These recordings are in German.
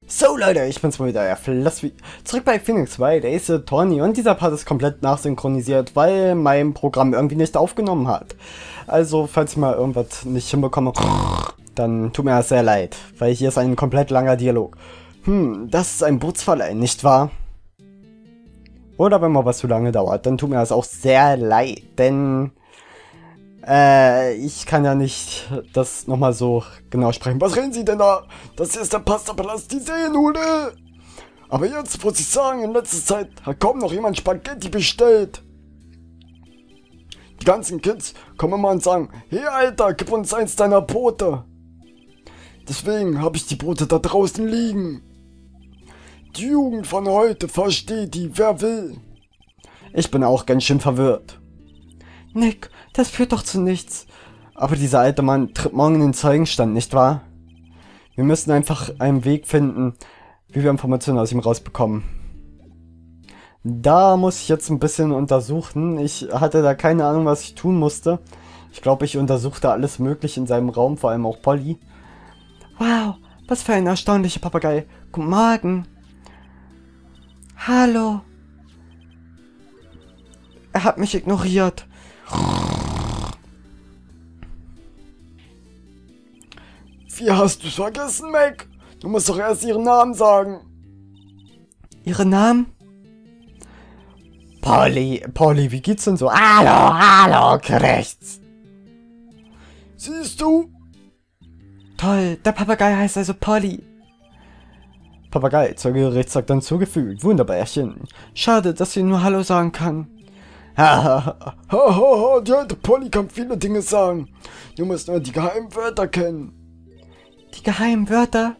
So Leute, ich bin's mal wieder, der Philosophy. Zurück bei Phoenix Wright, Ace Attorney, und dieser Part ist komplett nachsynchronisiert, weil mein Programm irgendwie nicht aufgenommen hat. Also, falls ich mal irgendwas nicht hinbekomme, dann tut mir das sehr leid, weil hier ist ein komplett langer Dialog. Das ist ein Bootsverleih, nicht wahr? Oder wenn mal was zu lange dauert, dann tut mir das auch sehr leid, denn ich kann ja nicht das nochmal so genau sprechen. Was reden Sie denn da? Das hier ist der Pasta-Palast, die Seenhude! Aber jetzt muss ich sagen, in letzter Zeit hat kaum noch jemand Spaghetti bestellt. Die ganzen Kids kommen immer und sagen, hey Alter, gib uns eins deiner Brote. Deswegen habe ich die Brote da draußen liegen. Die Jugend von heute versteht die, wer will. Ich bin auch ganz schön verwirrt. Nick, das führt doch zu nichts. Aber dieser alte Mann tritt morgen in den Zeugenstand, nicht wahr? Wir müssen einfach einen Weg finden, wie wir Informationen aus ihm rausbekommen. Da muss ich jetzt ein bisschen untersuchen. Ich hatte da keine Ahnung, was ich tun musste. Ich glaube, ich untersuchte alles Mögliche in seinem Raum, vor allem auch Polly. Wow, was für ein erstaunlicher Papagei. Guten Morgen. Hallo. Er hat mich ignoriert. Wie hast du's vergessen, Mac? Du musst doch erst ihren Namen sagen. Ihren Namen? Polly, wie geht's denn so? Hallo, rechts. Siehst du? Toll, der Papagei heißt also Polly. Papagei, Zeuge rechts sagt dann zugefügt. Wunderbärchen. Schade, dass sie nur Hallo sagen kann. Hahaha, die alte Polly kann viele Dinge sagen. Du musst nur die geheimen Wörter kennen. Die geheimen Wörter?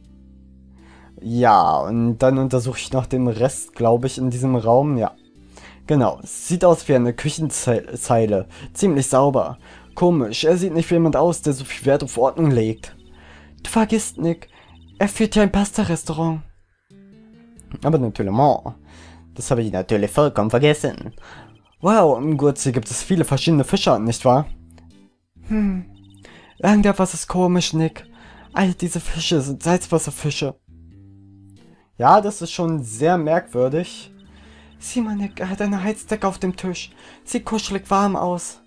Ja, und dann untersuche ich noch den Rest, glaube ich, in diesem Raum. Ja, genau. Sieht aus wie eine Küchenzeile. Ziemlich sauber. Komisch, er sieht nicht wie jemand aus, der so viel Wert auf Ordnung legt. Du vergisst, Nick. Er führt ja ein Pasta-Restaurant. Aber natürlich, das habe ich natürlich vollkommen vergessen. Wow, im Gurzi gibt es viele verschiedene Fischarten, nicht wahr? Irgendetwas ist komisch, Nick. All diese Fische sind Salzwasserfische. Ja, das ist schon sehr merkwürdig. Sieh mal, Nick, er hat eine Heizdecke auf dem Tisch. Sieht kuschelig warm aus.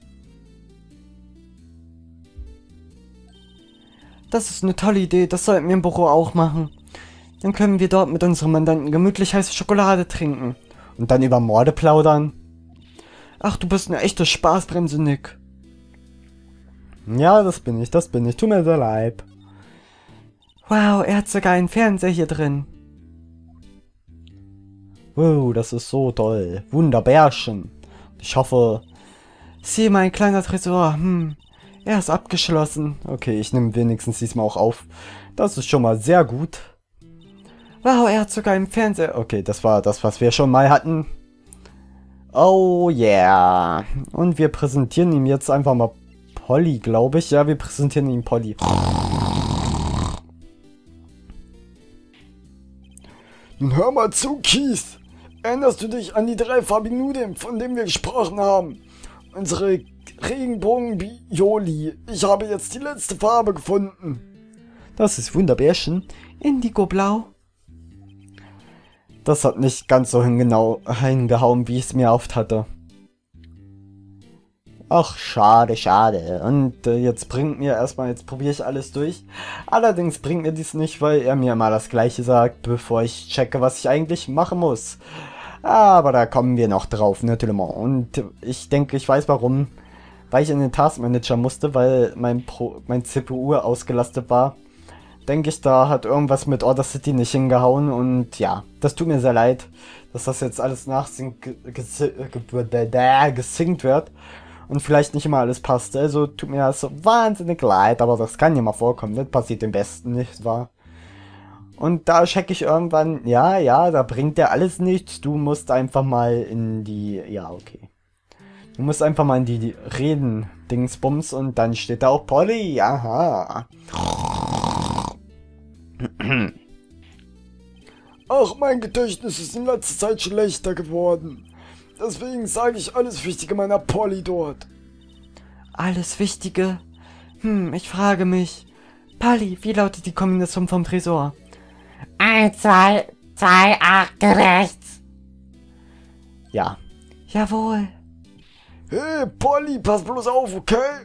Das ist eine tolle Idee, das sollten wir im Büro auch machen. Dann können wir dort mit unserem Mandanten gemütlich heiße Schokolade trinken. Und dann über Morde plaudern. Ach, du bist eine echte Spaßbremse, Nick. Ja, das bin ich. Tut mir sehr leid. Wow, er hat sogar einen Fernseher hier drin. Wow, das ist so toll. Wunderbärchen. Ich hoffe... Sieh mal, ein kleiner Tresor. Er ist abgeschlossen. Okay, ich nehme wenigstens diesmal auch auf. Das ist schon mal sehr gut. Wow, er hat sogar einen Fernseher. Okay, das war das, was wir schon mal hatten. Oh yeah. Und wir präsentieren ihm jetzt einfach mal Polly, glaube ich. Ja, wir präsentieren ihm Polly. Nun hör mal zu, Keith. Erinnerst du dich an die dreifarbigen Nudeln, von denen wir gesprochen haben? Unsere Regenbogen-Bioli. Ich habe jetzt die letzte Farbe gefunden. Das ist Wunderbärchen. Indigo-Blau. Das hat nicht ganz so hingehauen, wie ich es mir oft hatte. Ach, schade. Und jetzt probiere ich alles durch. Allerdings bringt mir dies nicht, weil er mir immer das Gleiche sagt, bevor ich checke, was ich eigentlich machen muss. Aber da kommen wir noch drauf, natürlich. Und ich denke, ich weiß warum. Weil ich in den Taskmanager musste, weil mein CPU ausgelastet war. Denke ich, da hat irgendwas mit Order City nicht hingehauen und ja, das tut mir sehr leid, dass das jetzt alles gesinkt wird und vielleicht nicht immer alles passt. Also tut mir das so wahnsinnig leid, aber das kann ja mal vorkommen, das passiert dem Besten, nicht wahr? Und da checke ich irgendwann, ja, da bringt ja alles nichts, du musst einfach mal in die, ja, okay. Du musst einfach mal in die Reden-Dingsbums und dann steht da auch Polly, aha. Ach, mein Gedächtnis ist in letzter Zeit schlechter geworden. Deswegen sage ich alles Wichtige meiner Polly dort. Alles Wichtige? Ich frage mich. Polly, wie lautet die Kombination vom Tresor? 1, 2, 8 rechts. Ja. Jawohl. Hey, Polly, pass bloß auf, okay?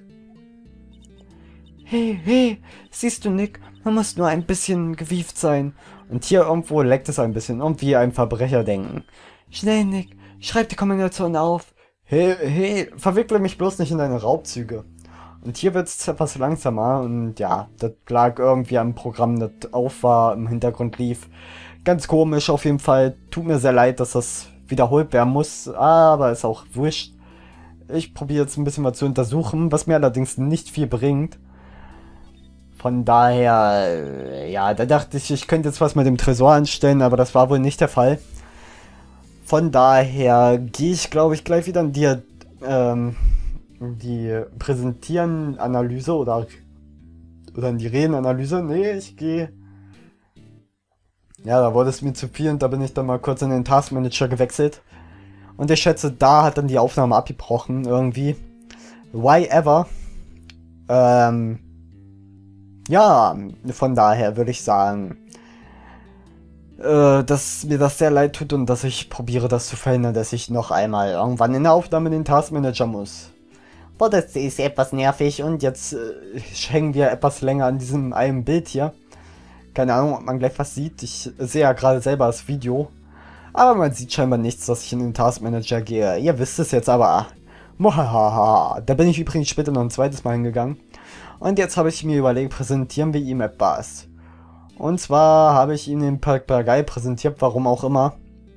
Hey, siehst du, Nick? Man muss nur ein bisschen gewieft sein. Und hier irgendwo leckt es ein bisschen. Irgendwie ein Verbrecher denken. Schnell, Nick. Schreib die Kombination auf. Hey, verwickle mich bloß nicht in deine Raubzüge. Und hier wird es etwas langsamer. Und ja, das lag irgendwie am Programm, das auf war, im Hintergrund lief. Ganz komisch auf jeden Fall. Tut mir sehr leid, dass das wiederholt werden muss. Aber ist auch wurscht. Ich probiere jetzt ein bisschen mal zu untersuchen, was mir allerdings nicht viel bringt. Von daher, ja, da dachte ich könnte jetzt was mit dem Tresor anstellen, aber das war wohl nicht der Fall. Von daher gehe ich, glaube ich, gleich wieder in die Präsentieren-Analyse oder in die Reden-Analyse. Nee, ich gehe... Ja, da wurde es mir zu viel und da bin ich dann mal kurz in den Taskmanager gewechselt. Und ich schätze, da hat dann die Aufnahme abgebrochen, irgendwie. Why ever? Ja, von daher würde ich sagen, dass mir das sehr leid tut und dass ich probiere, das zu verhindern, dass ich noch einmal irgendwann in der Aufnahme in den Taskmanager muss. Boah, das ist etwas nervig und jetzt hängen wir etwas länger an diesem einen Bild hier. Keine Ahnung, ob man gleich was sieht. Ich sehe ja gerade selber das Video. Aber man sieht scheinbar nichts, dass ich in den Taskmanager gehe. Ihr wisst es jetzt aber. Mohahaha. Da bin ich übrigens später noch ein zweites Mal hingegangen. Und jetzt habe ich mir überlegt, präsentieren wir ihm etwas. Und zwar habe ich ihm den Papagei präsentiert, warum auch immer.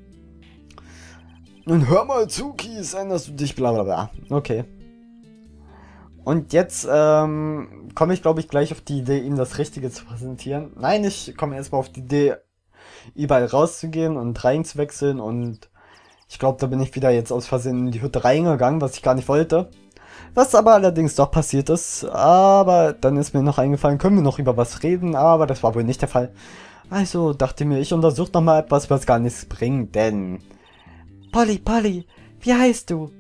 Nun hör mal zu, Kies, änderst du dich, bla bla bla. Okay. Und jetzt komme ich, glaube ich, gleich auf die Idee, ihm das Richtige zu präsentieren. Nein, ich komme erstmal auf die Idee, überall rauszugehen und reinzuwechseln. Und ich glaube, da bin ich wieder jetzt aus Versehen in die Hütte reingegangen, was ich gar nicht wollte. Was aber allerdings doch passiert ist. Aber dann ist mir noch eingefallen, können wir noch über was reden, aber das war wohl nicht der Fall. Also dachte mir, ich untersuche noch mal etwas, was gar nichts bringt, denn... Polly, wie heißt du?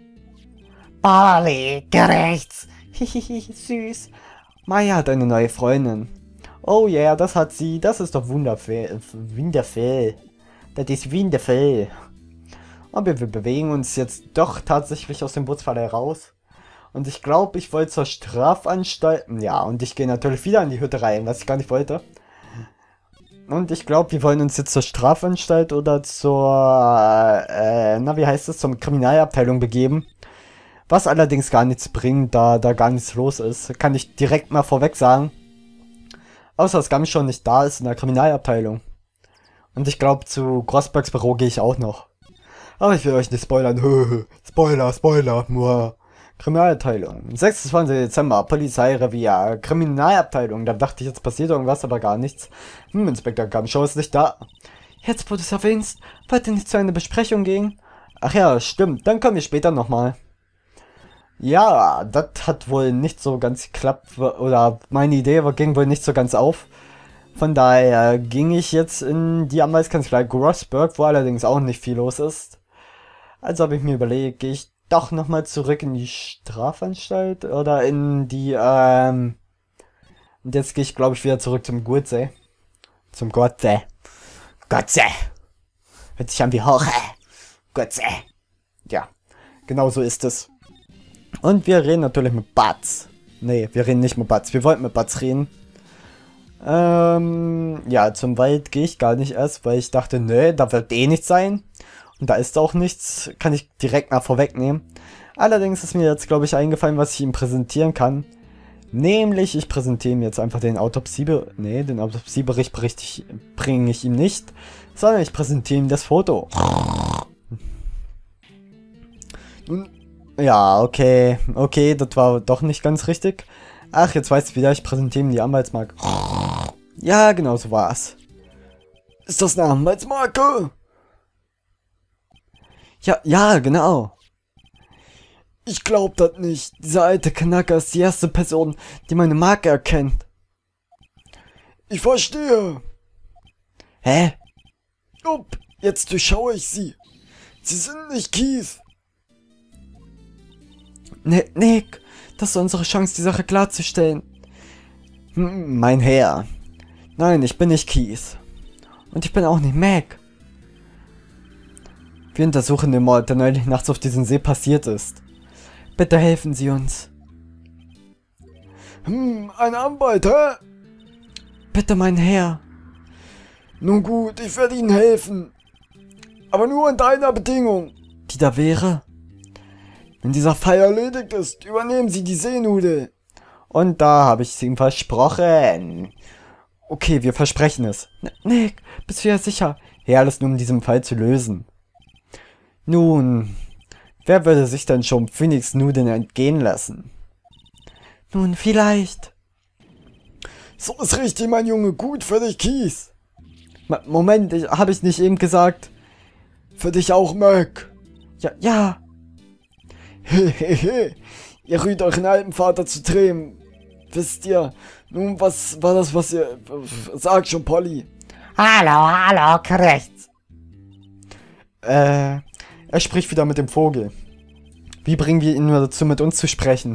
Polly, rechts. Hihihi, süß. Maya hat eine neue Freundin. Oh yeah, das hat sie. Das ist doch wundervoll. Das ist wundervoll. Aber wir bewegen uns jetzt doch tatsächlich aus dem Bootsfall heraus. Und ich glaube, ich wollte zur Strafanstalt... Ja, und ich gehe natürlich wieder in die Hütte rein, was ich gar nicht wollte. Und ich glaube, wir wollen uns jetzt zur Strafanstalt oder zur... wie heißt es? Zur Kriminalabteilung begeben. Was allerdings gar nichts bringt, da gar nichts los ist. Kann ich direkt mal vorweg sagen. Außer dass Gam schon nicht da ist in der Kriminalabteilung. Und ich glaube, zu Grossbergs Büro gehe ich auch noch. Aber ich will euch nicht spoilern. Spoiler, nur. Kriminalabteilung. 26. Dezember, Polizeirevier, Kriminalabteilung. Da dachte ich, jetzt passiert irgendwas, aber gar nichts. Inspektor Gamschow ist nicht da. Jetzt, wo du es erwähnst, wollt ihr nicht zu einer Besprechung gehen? Ach ja, stimmt, dann kommen wir später nochmal. Ja, das hat wohl nicht so ganz geklappt, oder meine Idee ging wohl nicht so ganz auf. Von daher ging ich jetzt in die Anwaltskanzlei Grossberg, wo allerdings auch nicht viel los ist. Also habe ich mir überlegt, gehe ich doch nochmal zurück in die Strafanstalt oder in die, und jetzt gehe ich, glaube ich, wieder zurück zum Gurtsee. Zum Gottsee. Gottsee. Hört sich an wie Hoche. Gottsee. Ja, genau so ist es. Und wir reden natürlich mit Batz. Nee, wir reden nicht mit Batz. Wir wollten mit Batz reden. Ja, zum Wald gehe ich gar nicht erst, weil ich dachte, nö, da wird eh nichts sein. Und da ist auch nichts, kann ich direkt mal vorwegnehmen. Allerdings ist mir jetzt, glaube ich, eingefallen, was ich ihm präsentieren kann. Nämlich, ich präsentiere ihm jetzt einfach den Autopsiebericht. Nee, den Autopsiebericht bringe ich ihm nicht, sondern ich präsentiere ihm das Foto. Ja, okay, das war doch nicht ganz richtig. Ach, jetzt weiß ich wieder, ich präsentiere ihm die Anwaltsmarke. Ja, genau so war's. Ist das eine Anwaltsmarke? Ja, genau. Ich glaub das nicht. Dieser alte Knacker ist die erste Person, die meine Marke erkennt. Ich verstehe. Hä? Upp, jetzt durchschaue ich sie. Sie sind nicht Kies. Nick, das ist unsere Chance, die Sache klarzustellen. Mein Herr. Nein, ich bin nicht Kies. Und ich bin auch nicht Mac. Wir untersuchen den Mord, der neulich nachts auf diesem See passiert ist. Bitte helfen Sie uns. Ein Anwalt, hä? Bitte, mein Herr. Nun gut, ich werde Ihnen helfen. Aber nur unter einer Bedingung. Die da wäre? Wenn dieser Fall erledigt ist, übernehmen Sie die Seenudel. Und da habe ich es ihm versprochen. Okay, wir versprechen es. Nick, bist du ja sicher? Ja, alles nur um diesen Fall zu lösen. Nun, wer würde sich denn schon Phoenix Nudeln entgehen lassen? Nun, vielleicht. So ist richtig, mein Junge. Gut für dich, Kies. Moment, habe ich nicht eben gesagt? Für dich auch, Mac. Ja. Hehehe. Ihr rührt euren alten Vater zu Tränen. Wisst ihr, nun, was war das, was ihr... Sag schon, Polly. Hallo, rechts. Er spricht wieder mit dem Vogel. Wie bringen wir ihn nur dazu, mit uns zu sprechen?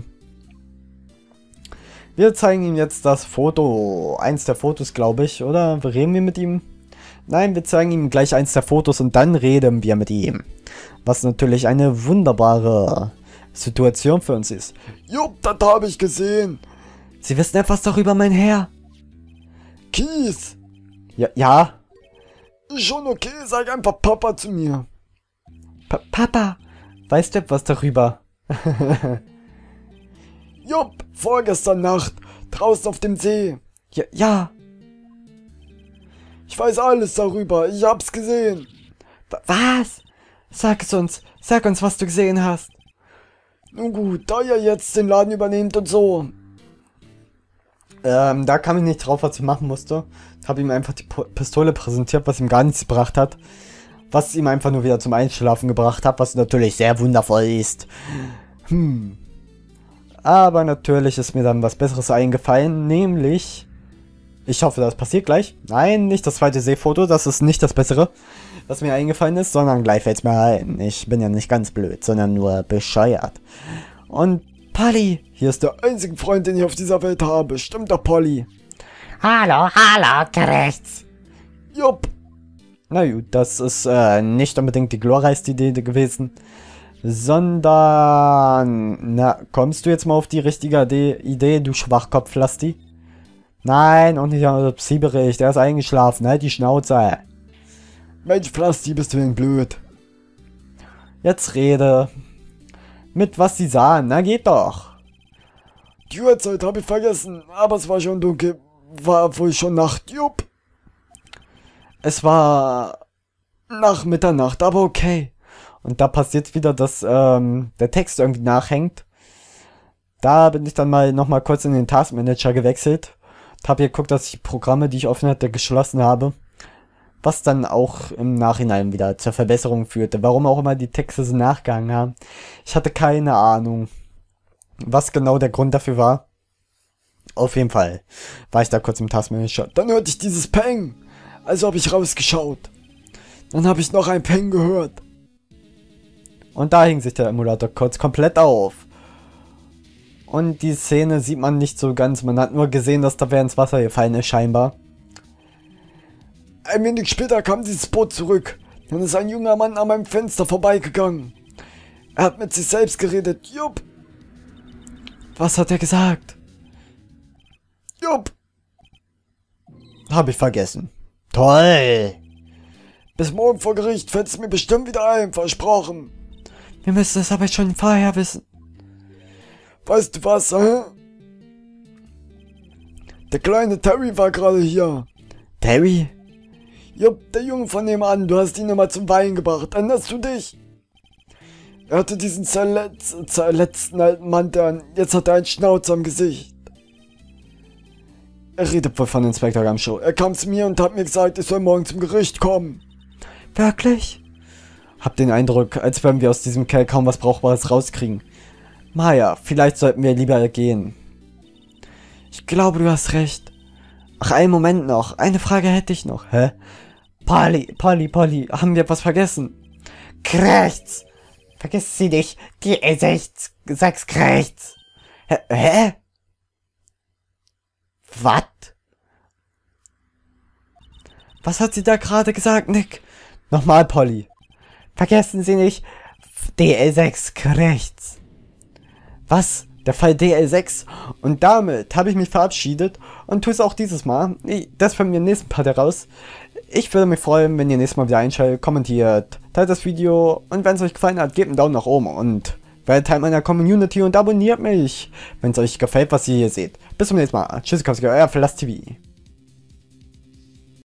Wir zeigen ihm jetzt das Foto. Eins der Fotos, glaube ich, oder? Reden wir mit ihm? Nein, wir zeigen ihm gleich eins der Fotos und dann reden wir mit ihm. Was natürlich eine wunderbare Situation für uns ist. Jupp, das habe ich gesehen. Sie wissen etwas darüber, mein Herr? Kies. Ja? Ist schon okay, sag einfach Papa zu mir. Papa, weißt du etwas darüber? Jupp, vorgestern Nacht, draußen auf dem See. Ja. Ich weiß alles darüber, ich hab's gesehen. Was? Sag uns, was du gesehen hast. Nun gut, da ihr jetzt den Laden übernehmt und so. Da kam ich nicht drauf, was ich machen musste. Habe ihm einfach die Pistole präsentiert, was ihm gar nichts gebracht hat. Was ihm einfach nur wieder zum Einschlafen gebracht hat, was natürlich sehr wundervoll ist. Aber natürlich ist mir dann was Besseres eingefallen, nämlich... Ich hoffe, das passiert gleich. Nein, nicht das zweite Seefoto, das ist nicht das Bessere, was mir eingefallen ist, sondern gleich fällt es mir ein. Ich bin ja nicht ganz blöd, sondern nur bescheuert. Und Polly, hier ist der einzige Freund, den ich auf dieser Welt habe. Stimmt doch, Polly? Hallo, rechts. Jupp. Na gut, das ist nicht unbedingt die glorreichste Idee gewesen, sondern... Na, kommst du jetzt mal auf die richtige Idee, du Schwachkopf, Lasti? Nein, und nicht auf Psi-Bericht, er ist eingeschlafen, halt die Schnauze. Mensch, Plasti, bist du denn blöd? Jetzt rede. Mit was sie sahen, na geht doch. Die Uhrzeit habe ich vergessen, aber es war schon dunkel, war wohl schon Nacht, jupp. Es war nach Mitternacht, aber okay. Und da passiert wieder, dass der Text irgendwie nachhängt. Da bin ich dann nochmal kurz in den Taskmanager gewechselt. Habe geguckt, dass ich Programme, die ich offen hatte, geschlossen habe. Was dann auch im Nachhinein wieder zur Verbesserung führte. Warum auch immer die Texte so nachgegangen haben. Ich hatte keine Ahnung, was genau der Grund dafür war. Auf jeden Fall war ich da kurz im Taskmanager. Dann hörte ich dieses Peng. Also habe ich rausgeschaut. Dann habe ich noch ein Peng gehört. Und da hing sich der Emulator kurz komplett auf. Und die Szene sieht man nicht so ganz. Man hat nur gesehen, dass da wer ins Wasser gefallen ist, scheinbar. Ein wenig später kam dieses Boot zurück. Dann ist ein junger Mann an meinem Fenster vorbeigegangen. Er hat mit sich selbst geredet. Jupp. Was hat er gesagt? Jupp. Hab ich vergessen. Toll. Bis morgen vor Gericht fällt es mir bestimmt wieder ein, versprochen. Wir müssen es aber schon vorher wissen. Weißt du was, hä? Der kleine Terry war gerade hier. Terry? Jupp, der Junge von nebenan, du hast ihn immer zum Weinen gebracht, erinnerst du dich? Er hatte diesen zerletzten alten Mantel an, jetzt hat er einen Schnauzer am Gesicht. Er redet wohl von Inspektor Gamshow. Er kam zu mir und hat mir gesagt, ich soll morgen zum Gericht kommen. Wirklich? Hab den Eindruck, als würden wir aus diesem Kerl kaum was Brauchbares rauskriegen. Maja, vielleicht sollten wir lieber gehen. Ich glaube, du hast recht. Ach, einen Moment noch. Eine Frage hätte ich noch. Hä? Polly, haben wir etwas vergessen? Rechts. Vergiss sie nicht. Die E6 rechts. Was hat sie da gerade gesagt, Nick? Nochmal, Polly. Vergessen Sie nicht, DL6 rechts. Was? Der Fall DL6? Und damit habe ich mich verabschiedet und tue es auch dieses Mal. Das finden wir im nächsten Part heraus. Ich würde mich freuen, wenn ihr nächstes Mal wieder einschaltet, kommentiert, teilt das Video und wenn es euch gefallen hat, gebt einen Daumen nach oben und werdet Teil meiner Community und abonniert mich, wenn es euch gefällt, was ihr hier seht. Bis zum nächsten Mal. Tschüss, euer Verlass TV.